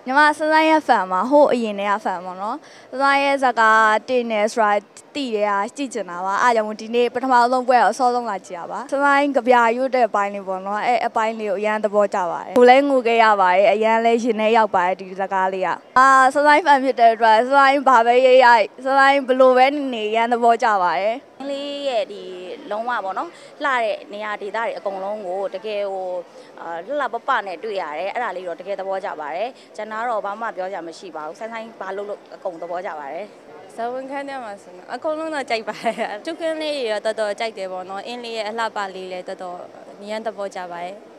ညီမစစရဲ့ fan မှာဟိုအရင်တည်းက fan ပေါ့နော်စစရဲ့ဇာကာတင်နေဆိုတာတီးရကြည့်ချင်တာပါအားကြောင့်ဒီနေ့ပထမဆုံးပွဲတော့အစောဆုံးလာကြည့်ရပါစစကဗျာရွတ်တဲ့အပိုင်းလေးပေါ့နော်အပိုင်းလေးကိုအရန်သဘောကျပါတယ်ငိုလဲငိုခဲ့ရပါတယ်အရန်လဲရင်ထဲရောက်ပါတယ်ဒီဇာကားလေးကစစ fan ဖြစ်တဲ့အတွက်စစဘာပဲရေးရစစဘလို့ပဲနေရန်သဘောကျပါတယ်အင်းလေးရဲ့ဒီလုံးဝပေါ့နော်လှတဲ့နေရာဒေသတွေအကုန်လုံးကိုတကယ်ဟိုလှလှပပနဲ့တွေ့ရတယ်အဲ့ဒါလေးတော့တကယ်သဘောကျပါတယ်ကျွန်တော်တော့ဘာမှပြောကြမရှိပါဘူးဆိုင်းဘာလို့အကုန်သဘောကျပါတယ်ဇဝင်ခန်းထဲမှာဆိုတော့အကုန်လုံးတော့ကြိုက်ပါတယ်ကျုပ်ကင်းလေးတွေတော့တော်တော်ကြိုက်တယ်ပေါ့နော်အင်းလေးရဲ့အလှပလေးလည်းတော်တော်ဉာဏ်သဘောကျပါတယ်